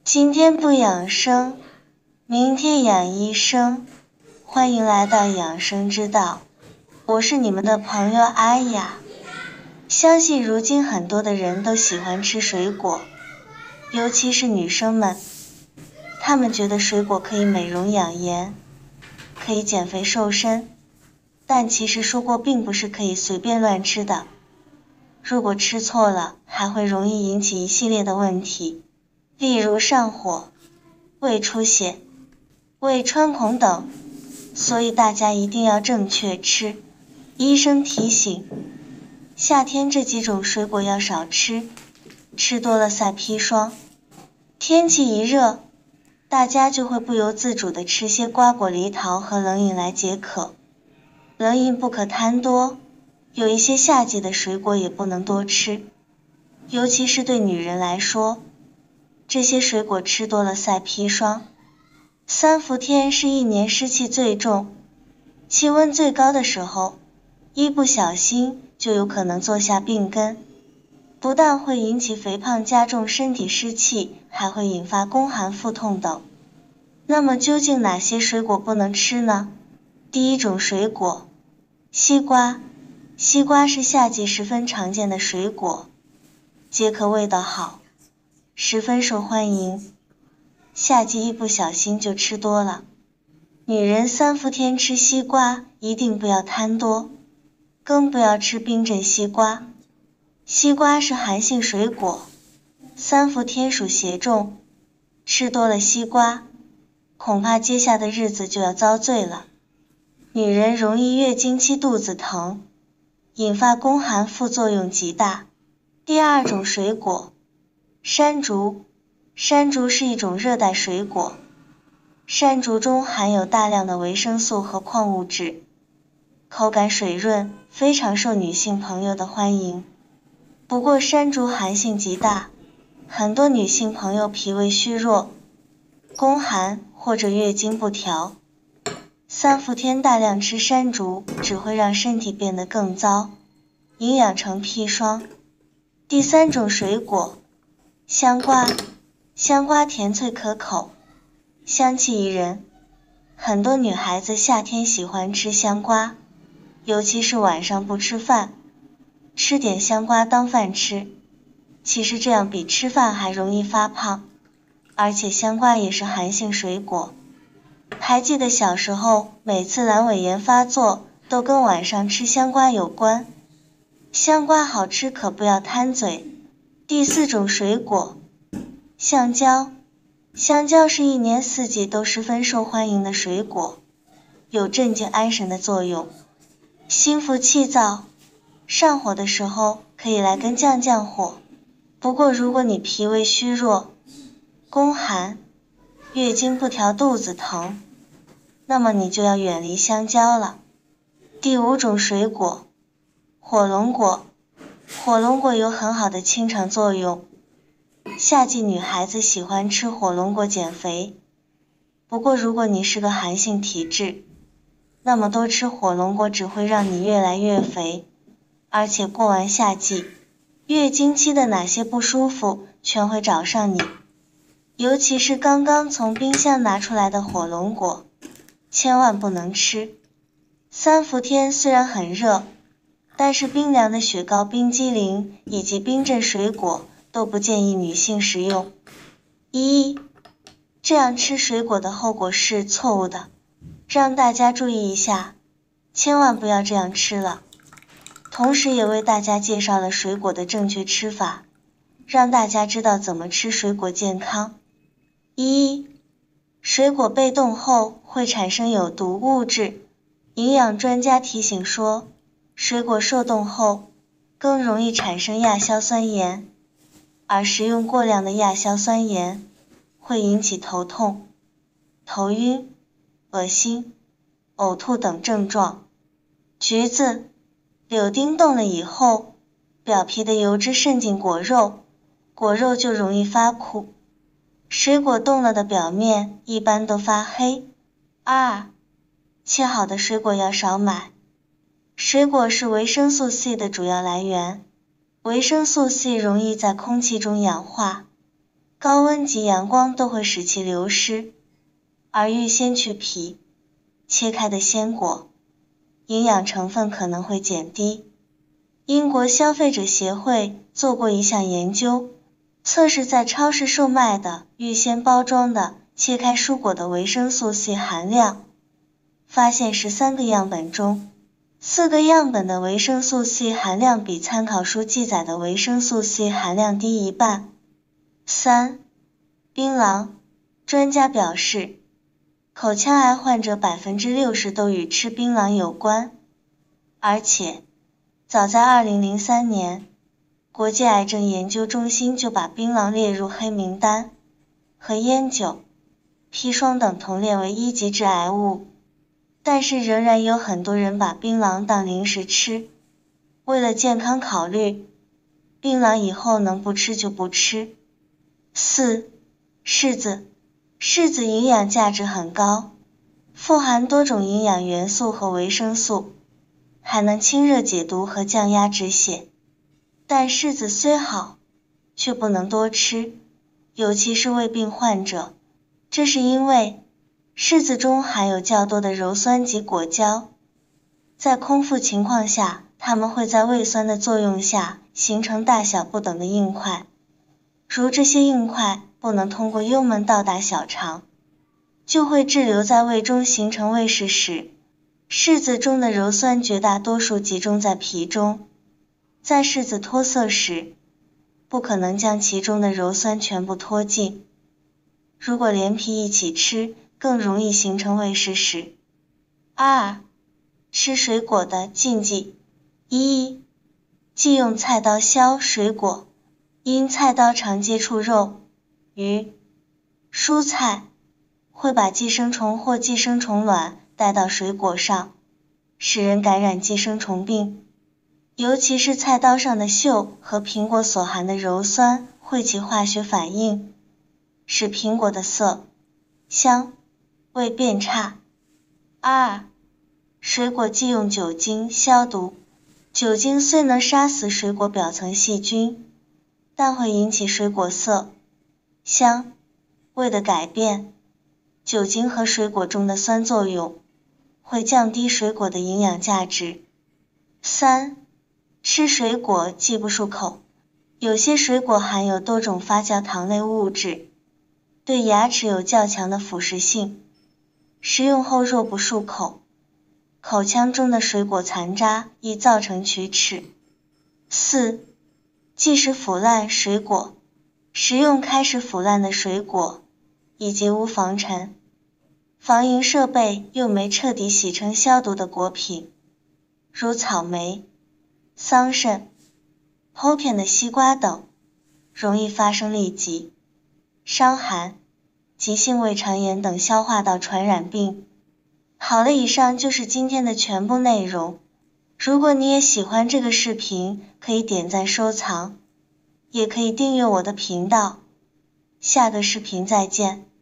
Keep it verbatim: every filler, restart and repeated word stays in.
今天不养生，明天养医生。欢迎来到养生之道，我是你们的朋友阿雅。相信如今很多的人都喜欢吃水果，尤其是女生们，她们觉得水果可以美容养颜，可以减肥瘦身，但其实说过并不是可以随便乱吃的。如果吃错了，还会容易引起一系列的问题，例如上火、胃出血、胃穿孔等，所以大家一定要正确吃。医生提醒，夏天这几种水果要少吃，吃多了赛砒霜。天气一热，大家就会不由自主地吃些瓜果梨桃和冷饮来解渴。冷饮不可贪多，有一些夏季的水果也不能多吃，尤其是对女人来说，这些水果吃多了赛砒霜。三伏天是一年湿气最重、气温最高的时候，一不小心就有可能坐下病根，不但会引起肥胖加重身体湿气，还会引发宫寒腹痛等。那么究竟哪些水果不能吃呢？第一种水果，西瓜。西瓜是夏季十分常见的水果，解渴味道好，十分受欢迎。夏季一不小心就吃多了。女人三伏天吃西瓜一定不要贪多，更不要吃冰镇西瓜。西瓜是寒性水果，三伏天属邪重，吃多了西瓜，恐怕接下的日子就要遭罪了。女人容易月经期肚子疼，引发宫寒副作用极大。第二种水果，山竹。山竹是一种热带水果，山竹中含有大量的维生素和矿物质，口感水润，非常受女性朋友的欢迎。不过山竹寒性极大，很多女性朋友脾胃虚弱、宫寒或者月经不调，三伏天大量吃山竹只会让身体变得更糟，营养成砒霜。第三种水果，香瓜。香瓜甜脆可口，香气宜人，很多女孩子夏天喜欢吃香瓜，尤其是晚上不吃饭，吃点香瓜当饭吃。其实这样比吃饭还容易发胖，而且香瓜也是寒性水果。还记得小时候，每次阑尾炎发作都跟晚上吃香瓜有关。香瓜好吃，可不要贪嘴。第四种水果，香蕉。香蕉是一年四季都十分受欢迎的水果，有镇静安神的作用。心浮气躁、上火的时候可以来根降降火。不过如果你脾胃虚弱、宫寒、月经不调、肚子疼，那么你就要远离香蕉了。第五种水果，火龙果。火龙果有很好的清肠作用，夏季女孩子喜欢吃火龙果减肥。不过如果你是个寒性体质，那么多吃火龙果只会让你越来越肥，而且过完夏季，月经期的哪些不舒服全会找上你。尤其是刚刚从冰箱拿出来的火龙果，千万不能吃。三伏天虽然很热，但是冰凉的雪糕、冰激凌以及冰镇水果都不建议女性食用。一，这样吃水果的后果是错误的，让大家注意一下，千万不要这样吃了。同时也为大家介绍了水果的正确吃法，让大家知道怎么吃水果健康。一，水果被冻后会产生有毒物质，营养专家提醒说，水果受冻后更容易产生亚硝酸盐，而食用过量的亚硝酸盐会引起头痛、头晕、恶心、呕吐等症状。橘子、柳丁冻了以后，表皮的油脂渗进果肉，果肉就容易发苦。水果冻了的表面一般都发黑。二，切好的水果要少买。水果是维生素 C 的主要来源，维生素 C 容易在空气中氧化， 高温及阳光都会使其流失，而预先去皮、切开的鲜果，营养成分可能会减低。英国消费者协会做过一项研究，测试在超市售卖的预先包装的切开蔬果的维生素 C 含量，发现十三个样本中，四个样本的维生素 C 含量比参考书记载的维生素 C 含量低一半。三、槟榔，专家表示，口腔癌患者 百分之六十 都与吃槟榔有关，而且早在二零零三年，国际癌症研究中心就把槟榔列入黑名单，和烟酒、砒霜等同列为一级致癌物。但是仍然有很多人把槟榔当零食吃。为了健康考虑，槟榔以后能不吃就不吃。四、柿子，柿子营养价值很高，富含多种营养元素和维生素，还能清热解毒和降压止血。但柿子虽好，却不能多吃，尤其是胃病患者。这是因为柿子中含有较多的鞣酸及果胶，在空腹情况下，它们会在胃酸的作用下形成大小不等的硬块。如这些硬块不能通过幽门到达小肠，就会滞留在胃中形成胃食时，柿子中的鞣酸绝大多数集中在皮中，在柿子脱色时，不可能将其中的鞣酸全部脱尽。如果连皮一起吃，更容易形成胃食时。二、吃水果的禁忌。一、忌用菜刀削水果，因菜刀常接触肉、鱼、蔬菜，会把寄生虫或寄生虫卵带到水果上，使人感染寄生虫病。尤其是菜刀上的锈和苹果所含的鞣酸会起化学反应，使苹果的色、香、味变差。二、水果忌用酒精消毒。酒精虽能杀死水果表层细菌，但会引起水果色、香、味的改变。酒精和水果中的酸作用会降低水果的营养价值。三、吃水果忌不漱口。有些水果含有多种发酵糖类物质，对牙齿有较强的腐蚀性，食用后若不漱口，口腔中的水果残渣易造成龋齿。四、忌食腐烂水果。食用开始腐烂的水果，以及无防尘、防蝇设备又没彻底洗成消毒的果品，如草莓、桑葚、剖片的西瓜等，容易发生痢疾、伤寒、急性胃肠炎等消化道传染病。好了，以上就是今天的全部内容。如果你也喜欢这个视频，可以点赞收藏，也可以订阅我的频道。下个视频再见。